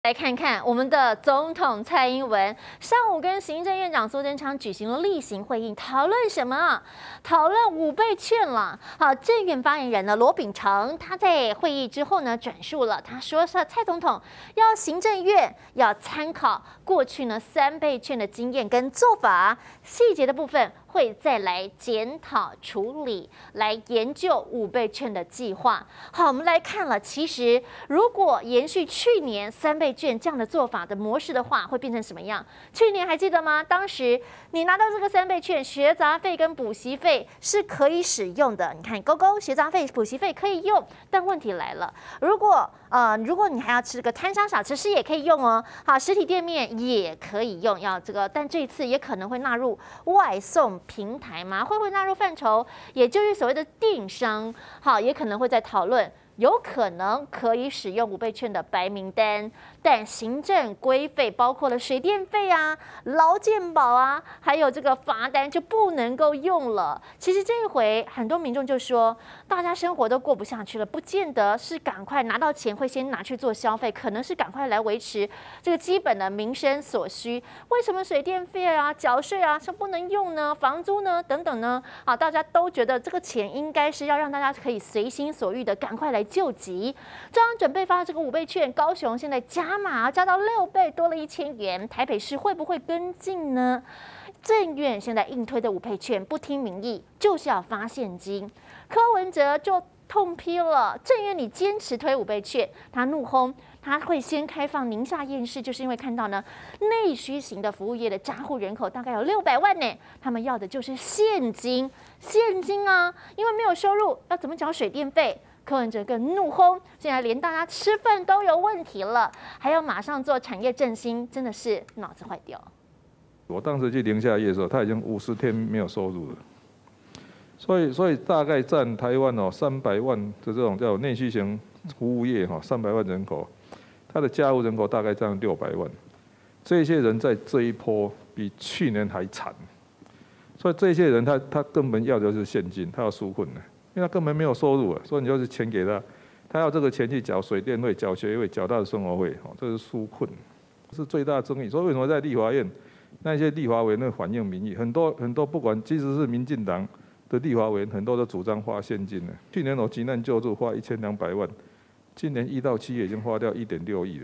来看看我们的总统蔡英文上午跟行政院长苏贞昌举行了例行会议，讨论什么啊？讨论5倍券了。好，政院发言人呢罗秉成他在会议之后呢转述了，他说是蔡总统要行政院要参考过去呢3倍券的经验跟做法，细节的部分会再来检讨处理，来研究5倍券的计划。好，我们来看了，其实如果延续去年3倍券这样的做法的模式的话，会变成什么样？去年还记得吗？当时你拿到这个3倍券，学杂费跟补习费是可以使用的。你看勾勾，学杂费、补习费可以用，但问题来了，如果你还要吃个摊商小吃是也可以用哦。好，实体店面也可以用，要这个，但这一次也可能会纳入外送平台吗？会不会纳入范畴？也就是所谓的电商，好，也可能会在讨论。有可能可以使用5倍券的白名单，但行政规费包括了水电费啊、劳健保啊，还有这个罚单就不能够用了。其实这一回很多民众就说，大家生活都过不下去了，不见得是赶快拿到钱会先拿去做消费，可能是赶快来维持这个基本的民生所需。为什么水电费啊、缴税啊是不能用呢？房租呢？等等呢？好，大家都觉得这个钱应该是要让大家可以随心所欲的赶快来救急。中央准备发这个5倍券，高雄现在加码加到6倍，多了1000元。台北市会不会跟进呢？政院现在硬推的5倍券，不听民意就是要发现金。柯文哲就痛批了，政院你坚持推5倍券，他怒轰。他会先开放宁夏夜市，就是因为看到呢，内需型的服务业的家户人口大概有600万呢，他们要的就是现金啊，因为没有收入，要怎么缴水电费？柯文哲更怒轰，现在连大家吃饭都有问题了，还要马上做产业振兴，真的是脑子坏掉。 我当时去宁夏夜的时候，他已经50天没有收入了，所以大概占台湾300万的这种叫内需型服务业300万人口。他的家户人口大概占600万，这些人在这一波比去年还惨，所以这些人他根本要的就是现金，他要纾困的，因为他根本没有收入，所以你就是钱给他，他要这个钱去缴水电费、缴学费、缴他的生活费，这是纾困，是最大的争议。所以为什么在立法院那些立法委员反映民意，很多不管即使是民进党的立法委员，很多都主张花现金的。去年我急难救助花1200万。今年1到7月已经花掉1.6亿了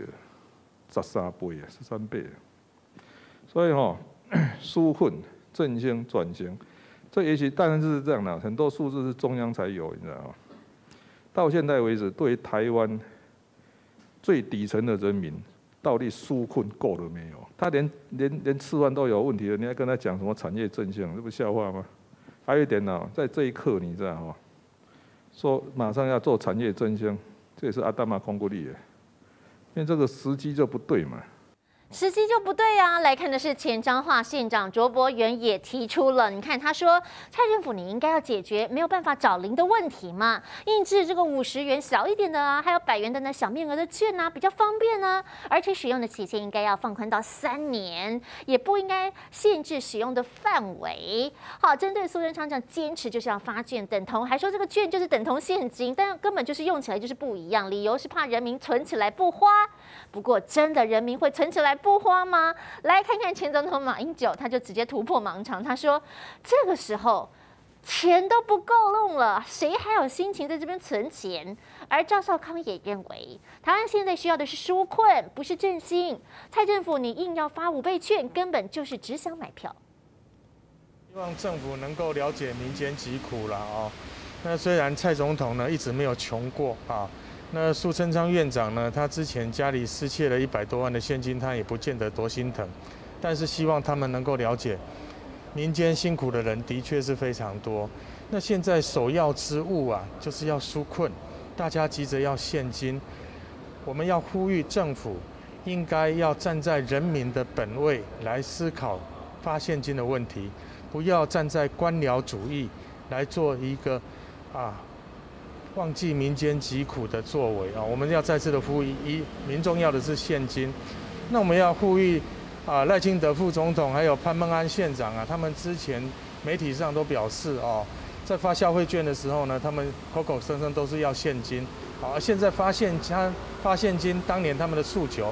，13倍啊，13倍。所以纾困、振兴、转型，这也许当然是这样的，很多数字是中央才有，你知道吗？到现在为止，对于台湾最底层的人民，到底纾困够了没有？他连吃饭都有问题了，你还跟他讲什么产业振兴，这不笑话吗？还有一点呢，在这一刻，你知道吗？说马上要做产业振兴。这也是阿达玛空过力的，因为这个时机就不对嘛。 时机就不对啊！来看的是前彰化县长卓博源也提出了，你看他说蔡政府你应该要解决没有办法找零的问题嘛，印制这个50元小一点的啊，还有100元的呢小面额的券啊，比较方便啊，而且使用的期限应该要放宽到3年，也不应该限制使用的范围。好，针对苏贞昌这样坚持就是要发券等同，还说这个券就是等同现金，但根本就是用起来就是不一样，理由是怕人民存起来不花。不过真的人民会存起来不花吗？来看看前总统马英九，他就直接突破盲肠，他说这个时候钱都不够用了，谁还有心情在这边存钱？而赵少康也认为，台湾现在需要的是纾困，不是振兴。蔡政府你硬要发5倍券，根本就是只想买票。 希望政府能够了解民间疾苦了哦。那虽然蔡总统呢一直没有穷过啊。那苏贞昌院长呢？他之前家里失窃了100多万的现金，他也不见得多心疼。但是希望他们能够了解，民间辛苦的人的确是非常多。那现在首要之务啊，就是要纾困，大家急着要现金。我们要呼吁政府，应该要站在人民的本位来思考发现金的问题，不要站在官僚主义来做一个忘记民间疾苦的作为啊！我们要再次的呼吁，民众要的是现金。那我们要呼吁赖清德副总统还有潘孟安县长啊，他们之前媒体上都表示在发消费券的时候呢，他们口口声声都是要现金，现在发现金，当年他们的诉求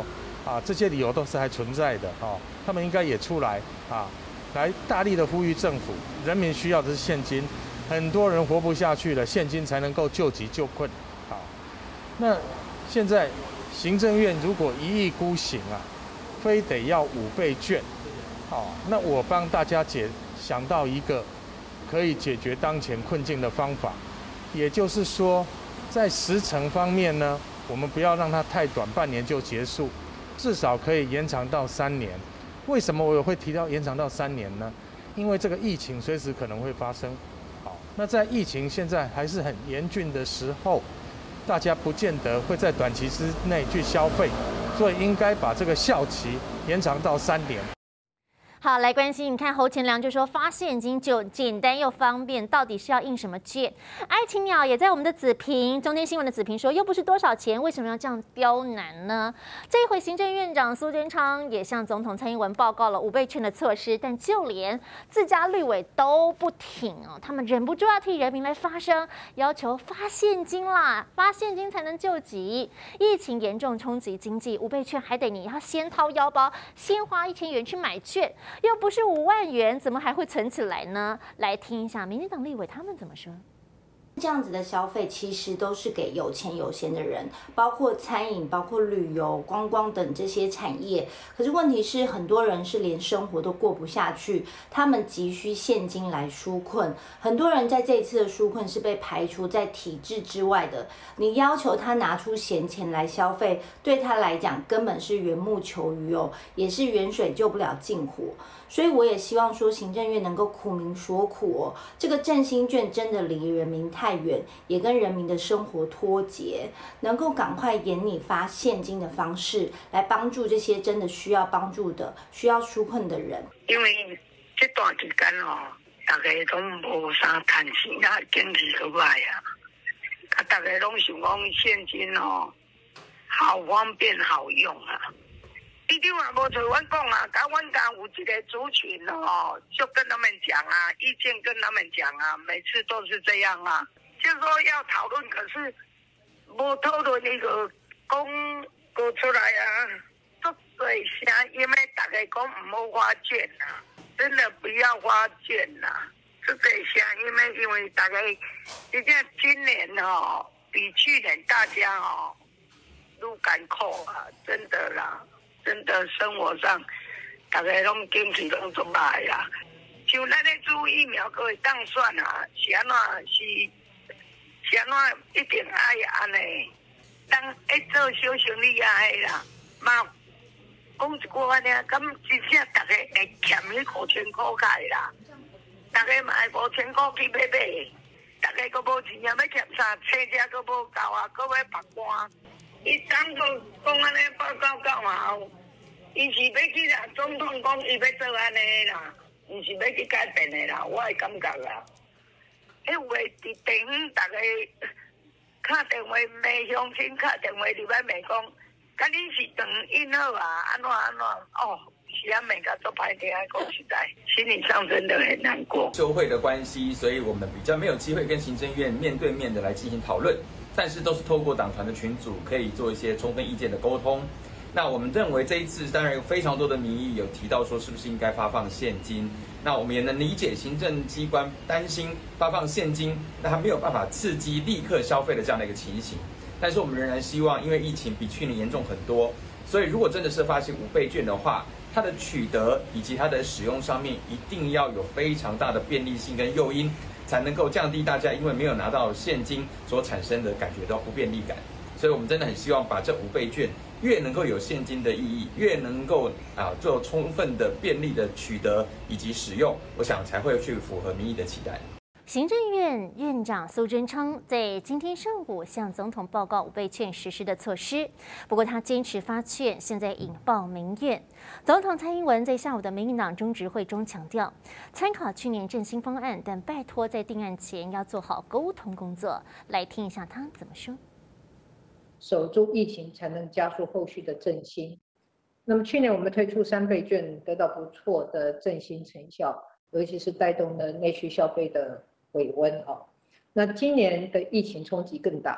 这些理由都是还存在的他们应该也出来来大力的呼吁政府，人民需要的是现金，很多人活不下去了，现金才能够救急救困那现在行政院如果一意孤行非得要5倍券那我帮大家想到一个可以解决当前困境的方法，也就是说，在时程方面呢，我们不要让它太短，半年就结束，至少可以延长到3年。为什么我会提到延长到3年呢？因为这个疫情随时可能会发生。那在疫情现在还是很严峻的时候，大家不见得会在短期之内去消费，所以应该把这个效期延长到3年。 好，来关心，你看侯前良就说发现金就简单又方便，到底是要印什么券？爱情鸟也在我们的子评中间新闻的子评说，又不是多少钱，为什么要这样刁难呢？这一回行政院长苏贞昌也向总统蔡英文报告了5倍券的措施，但就连自家立委都不挺他们忍不住要替人民来发声，要求发现金啦，发现金才能救急。疫情严重冲击经济，5倍券还得你要先掏腰包，先花1000元去买券。又不是5万元，怎么还会存起来呢？来听一下民进党立委他们怎么说。 这样子的消费其实都是给有钱有闲的人，包括餐饮、包括旅游、观光等这些产业。可是问题是，很多人是连生活都过不下去，他们急需现金来纾困。很多人在这一次的纾困是被排除在体制之外的。你要求他拿出闲钱来消费，对他来讲根本是缘木求鱼也是远水救不了近火。所以我也希望说，行政院能够苦民所苦这个振兴券真的离人民太远，也跟人民的生活脱节，能够赶快研拟发现金的方式，来帮助这些真的需要帮助的、需要纾困的人。 因为这段期间大家都无啥赚钱经济都歹大家拢想讲现金好方便好用一定也无像阮讲甲阮家有一个族群就跟他们讲意见跟他们讲每次都是这样就是说要讨论，可是无讨论那个讲过出来足多声，因为大家讲唔好花券真的不要花券足多声，因为大家真正今年比去年大家愈艰苦真的啦。真的生活上，大家拢经济拢做歹像咱咧注疫苗，可以当选是安怎是安怎一定爱安尼，当做小生意啦，嘛讲一句安尼，咁真正大家会欠迄5000块开啦，大家嘛会5000块去买，大家佫无钱要欠啥，车车佫无够佫要拔官。伊当初讲安尼报告到后，伊是要去总统讲伊要做安尼啦，毋是要去改变的啦，我的感觉迄话伫地方，大家打电话骂乡亲，打电话入来骂讲，甲恁是长印好安怎是啊，每个都拍电话讲实在，心理上真的很难过。 就会的关系，所以我们比较没有机会跟行政院面对面的来进行讨论。但是都是透过党团的群组，可以做一些充分意见的沟通。那我们认为这一次当然有非常多的民意有提到说，是不是应该发放现金？那我们也能理解行政机关担心发放现金，那它没有办法刺激立刻消费的这样的一个情形。但是我们仍然希望，因为疫情比去年严重很多，所以如果真的是发行5倍券的话，它的取得以及它的使用上面一定要有非常大的便利性跟诱因。才能够降低大家因为没有拿到现金所产生的感觉到不便利感，所以我们真的很希望把这5倍券越能够有现金的意义，越能够做充分的便利的取得以及使用，我想才会去符合民意的期待。 行政院院长苏贞昌在今天上午向总统报告5倍券实施的措施，不过他坚持发券，现在引爆民怨。总统蔡英文在下午的民进党中执会中强调，参考去年振兴方案，但拜托在定案前要做好沟通工作。来听一下他怎么说。 守住疫情，才能加速后续的振兴。那么去年我们推出3倍券，得到不错的振兴成效，尤其是带动了内需消费的回温那今年的疫情冲击更大，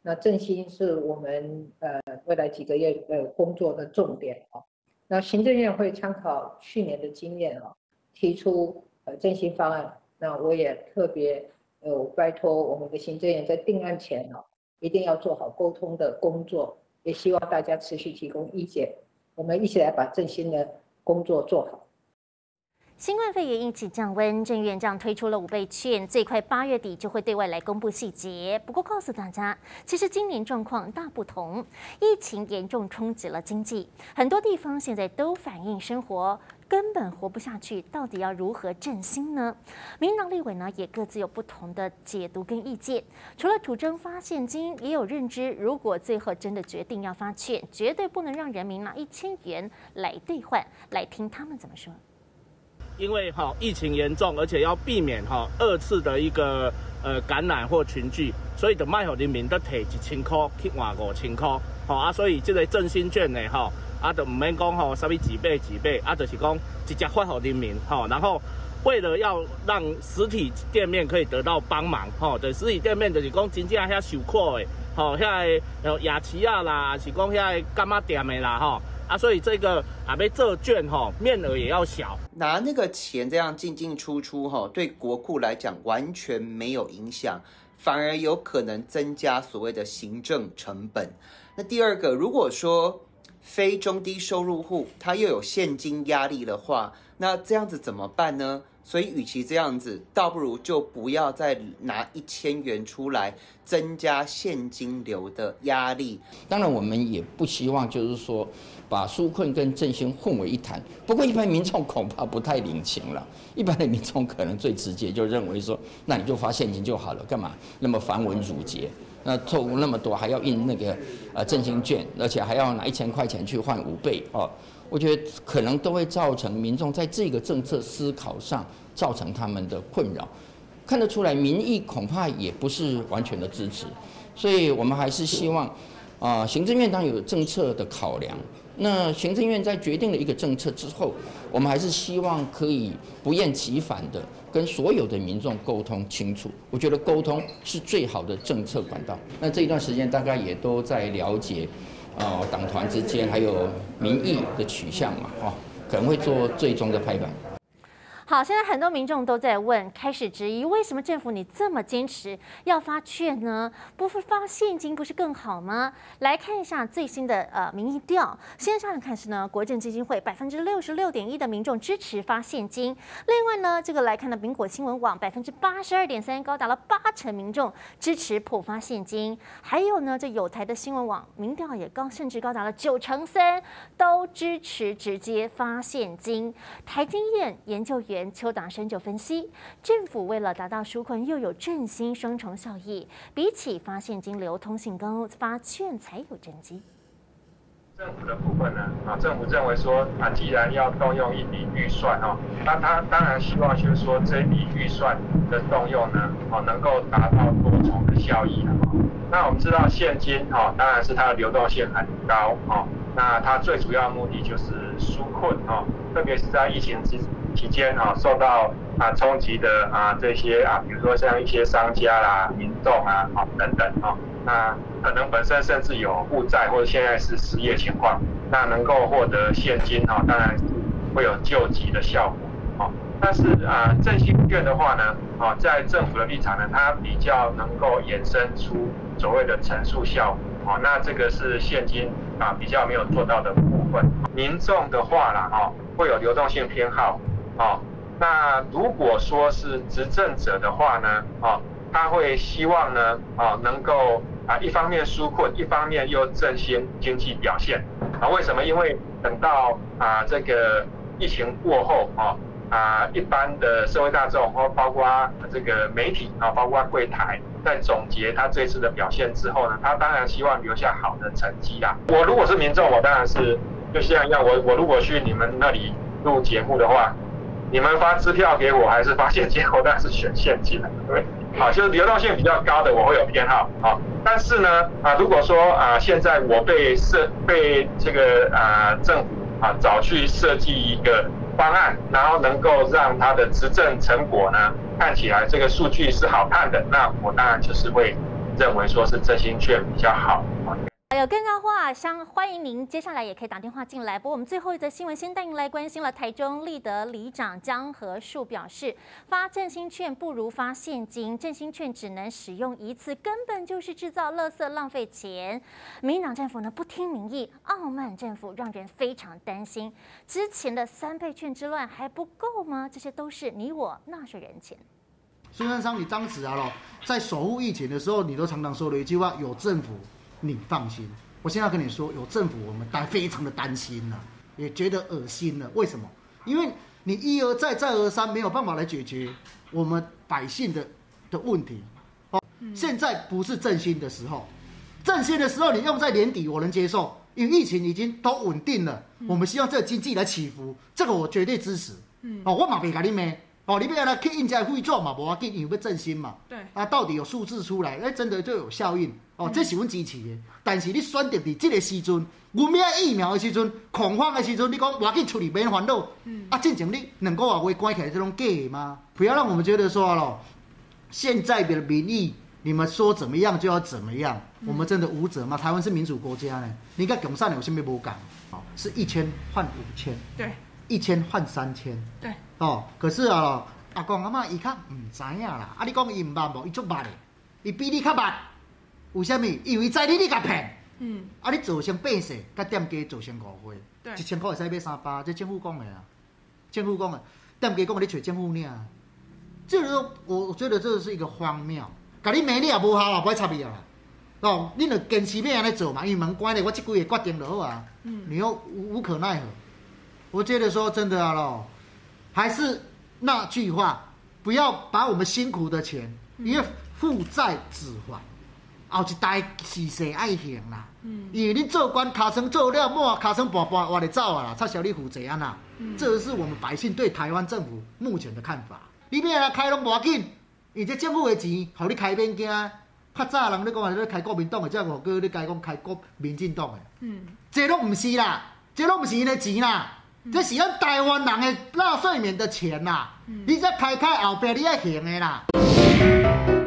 那振兴是我们未来几个月工作的重点啊。那行政院会参考去年的经验啊，提出振兴方案。那我也特别拜托我们的行政院在定案前啊，一定要做好沟通的工作，也希望大家持续提供意见，我们一起来把振兴的工作做好。 新冠肺炎疫情降温，郑院长推出了5倍券，最快8月底就会对外来公布细节。不过告诉大家，其实今年状况大不同，疫情严重冲击了经济，很多地方现在都反映生活根本活不下去，到底要如何振兴呢？民党立委呢也各自有不同的解读跟意见。除了主张发现金，也有认知，如果最后真的决定要发券，绝对不能让人民拿1000元来兑换。来听他们怎么说。 因为疫情严重，而且要避免2次的一个感染或群聚，所以就卖给人民得提1000块去换5000块，所以这个振兴券呢就唔免讲啥物几倍，就是讲直接发给人民然后为了要让实体店面可以得到帮忙就实体店面就是讲真正遐受苦的遐夜市啊啦，是讲遐干妈店的啦所以这个要做券面额也要小， 拿那个钱这样进进出出对国库来讲完全没有影响，反而有可能增加所谓的行政成本。那第二个，如果说非中低收入户他又有现金压力的话，那这样子怎么办呢？所以与其这样子，倒不如就不要再拿1000元出来增加现金流的压力。 当然我们也不希望就是说把纾困跟振兴混为一谈，不过一般民众恐怕不太领情了。一般的民众可能最直接就认为说，那你就发现金就好了，干嘛那么繁文缛节？那凑那么多，还要印那个振兴券，而且还要拿1000块钱去换5倍我觉得可能都会造成民众在这个政策思考上造成他们的困扰。看得出来，民意恐怕也不是完全的支持，所以我们还是希望行政院当然有政策的考量。那行政院在决定了一个政策之后，我们还是希望可以不厌其烦的跟所有的民众沟通清楚。我觉得沟通是最好的政策管道。那这一段时间大概也都在了解党团之间还有民意的取向嘛可能会做最终的拍板。 好，现在很多民众都在问，开始质疑为什么政府你这么坚持要发券呢？不发现金不是更好吗？来看一下最新的民意调，先上来看是呢，国政基金会66.1%的民众支持发现金。另外呢，这个来看呢，苹果新闻网82.3%，高达了80%民众支持普发现金。还有呢，这有台的新闻网民调也甚至高达了93%，都支持直接发现金。台经院研究员邱达生就分析，政府为了达到纾困又有振兴双重效益，比起发现金流通性高，发券才有政绩。 政府的部分呢，政府认为说既然要动用一笔预算那他当然希望就是说这笔预算的动用呢，能够达到多重的效益那我们知道现金当然是它的流动性很高那它最主要目的就是纾困特别是在疫情期间受到冲击的这些比如说像一些商家啦、民众等等那可能本身甚至有负债或者现在是失业情况，那能够获得现金当然是会有救急的效果但是振兴券的话呢在政府的立场呢，它比较能够衍生出所谓的乘数效果那这个是现金比较没有做到的部分。民众的话啦会有流动性偏好那如果说是执政者的话呢他会希望呢能够一方面纾困，一方面又振兴经济表现为什么？因为等到这个疫情过后一般的社会大众包括这个媒体包括柜台在总结他这次的表现之后呢，他当然希望留下好的成绩啦。我如果是民众，我当然是就像一样，我如果去你们那里录节目的话，你们发支票给我还是发现金，我当然是选现金了，对不对？就是流动性比较高的我会有偏好但是呢如果说现在我被这个政府早去设计一个方案，然后能够让它的执政成果呢看起来这个数据是好看的，那我当然就是会认为说是振兴券比较好。 有更多话，欢迎您接下来也可以打电话进来。不过我们最后一则新闻，先带您来关心了。台中立德里长江和树表示，发振兴券不如发现金，振兴券只能使用一次，根本就是制造垃圾，浪费钱。民进党政府呢不听民意，傲慢政府让人非常担心。之前的3倍券之乱还不够吗？这些都是你我纳税人钱。 孙中山，你当时在守护疫情的时候，你都常常说了一句话：有政府。你放心，我现在跟你说，有政府我们非常的担心了，也觉得恶心了。为什么？因为你一而再再而三没有办法来解决我们百姓的问题。现在不是振兴的时候，振兴的时候你用在年底我能接受，因为疫情已经都稳定了，我们希望这个经济来起伏，这个我绝对支持。我嘛别跟你骂。你要来去印这废纸嘛，无要紧，因为要振兴嘛。对。到底有数字出来，真的就有效应。这是阮支持的。但是你选择伫这个时阵，我们要疫苗的时阵，恐慌的时阵，你讲我要紧出去免烦恼。进前你2个月关起来，这种假的吗？不要让我们觉得说现在的民意，你们说怎么样就要怎么样，我们真的无责吗？台湾是民主国家呢，你跟共产有什么不讲？是1000换5000。对。1000换3000。对。可是阿公阿妈伊较唔知影啦。你讲伊唔捌无？伊足捌的，伊比你较捌。为什么？因为知你甲骗。你做成8岁，甲店家做成5岁。对。1000块会使买3包，这政府讲的啊。政府讲的，店家讲你找政府领。这个我觉得这是一个荒谬。甲你骂你也无效啊，不爱插你啊。你著坚持要安尼做嘛，因为门关咧，我这几个决定就好啊。你又无可奈何。我觉得说真的还是那句话，不要把我们辛苦的钱，因为负债子还，后一代事势爱行啦。因为你做官卡层做了满，卡层半我就走啊啦，插小你负债啊啦。这是我们百姓对台湾政府目前的看法。你要来开拢无要紧，因为这政府的钱，互你开免惊。较早人你讲你开国民党的，才无叫你改讲开国民进党的。这都唔是啦，这都唔是因的钱啦。这是咱台湾人的纳税民的钱啦，你这开后边你要行的啦。